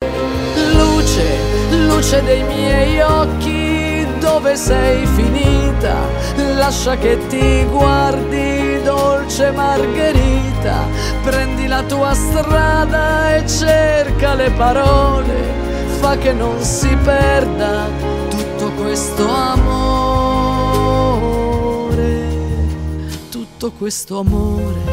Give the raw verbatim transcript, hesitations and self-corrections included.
Luce, luce dei miei occhi, dove sei finita? Lascia che ti guardi, dolce Margherita. Prendi la tua strada e cerca le parole, fa che non si perda tutto questo amore, tutto questo amore.